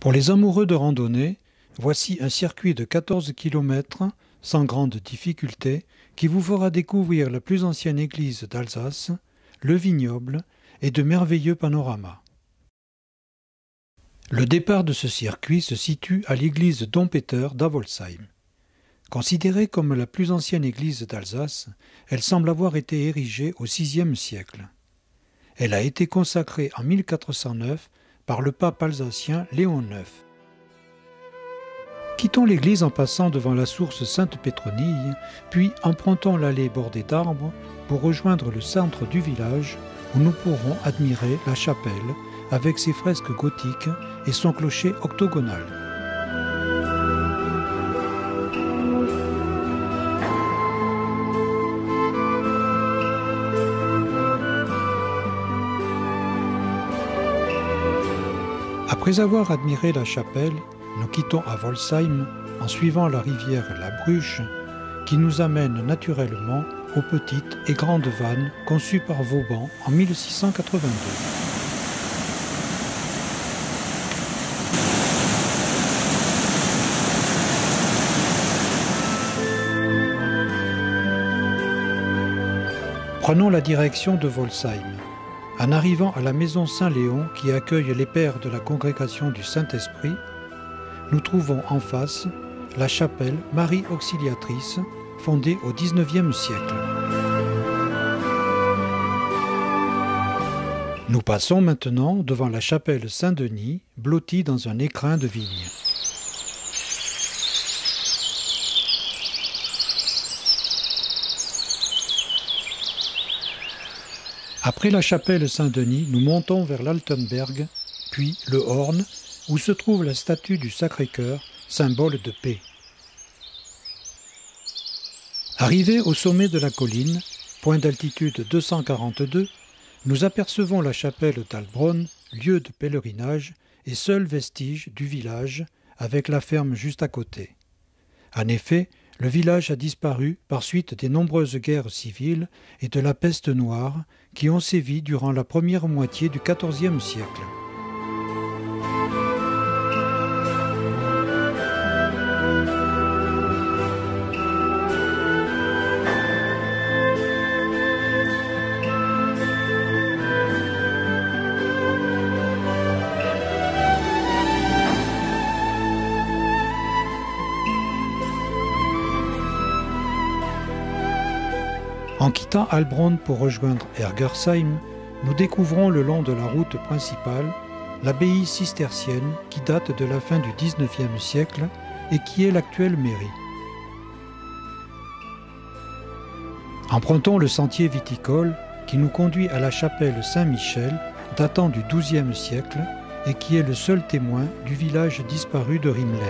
Pour les amoureux de randonnée, voici un circuit de 14 km sans grande difficulté qui vous fera découvrir la plus ancienne église d'Alsace, le vignoble et de merveilleux panoramas. Le départ de ce circuit se situe à l'église Dom-Peter d'Avolsheim. Considérée comme la plus ancienne église d'Alsace, elle semble avoir été érigée au VIe siècle. Elle a été consacrée en 1409 par le pape alsacien Léon IX. Quittons l'église en passant devant la source Sainte-Pétronille, puis empruntons l'allée bordée d'arbres pour rejoindre le centre du village où nous pourrons admirer la chapelle avec ses fresques gothiques et son clocher octogonal. Après avoir admiré la chapelle, nous quittons Avolsheim en suivant la rivière la Bruche qui nous amène naturellement aux petites et grandes vannes conçues par Vauban en 1682. Prenons la direction de Volsheim. En arrivant à la maison Saint-Léon qui accueille les pères de la congrégation du Saint-Esprit, nous trouvons en face la chapelle Marie Auxiliatrice, fondée au XIXe siècle. Nous passons maintenant devant la chapelle Saint-Denis, blottie dans un écrin de vigne. Après la chapelle Saint-Denis, nous montons vers l'Altenberg, puis le Horn, où se trouve la statue du Sacré-Cœur, symbole de paix. Arrivés au sommet de la colline, point d'altitude 242, nous apercevons la chapelle d'Albronn, lieu de pèlerinage et seul vestige du village, avec la ferme juste à côté. En effet, le village a disparu par suite des nombreuses guerres civiles et de la peste noire qui ont sévi durant la première moitié du XIVe siècle. En quittant Heilbronn pour rejoindre Ergersheim, nous découvrons le long de la route principale l'abbaye cistercienne qui date de la fin du XIXe siècle et qui est l'actuelle mairie. Empruntons le sentier viticole qui nous conduit à la chapelle Saint-Michel datant du XIIe siècle et qui est le seul témoin du village disparu de Rimlem.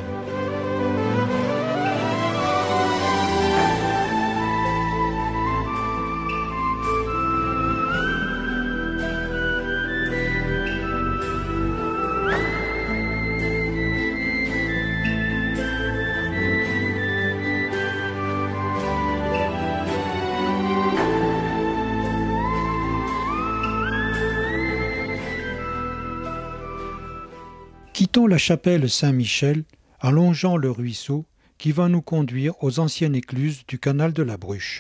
Quittons la chapelle Saint-Michel en longeant le ruisseau qui va nous conduire aux anciennes écluses du canal de la Bruche.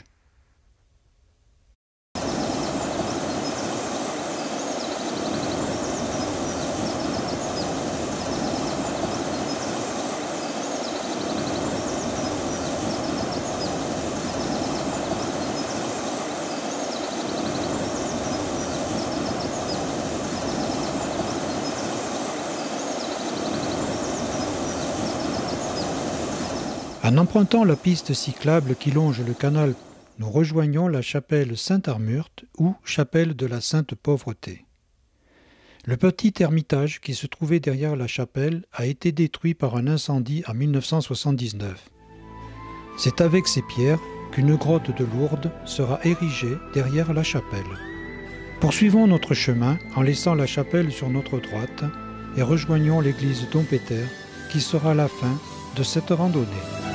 En empruntant la piste cyclable qui longe le canal, nous rejoignons la chapelle Sainte-Armurte ou chapelle de la Sainte Pauvreté. Le petit ermitage qui se trouvait derrière la chapelle a été détruit par un incendie en 1979. C'est avec ces pierres qu'une grotte de Lourdes sera érigée derrière la chapelle. Poursuivons notre chemin en laissant la chapelle sur notre droite et rejoignons l'église Dom-Peter qui sera la fin de cette randonnée.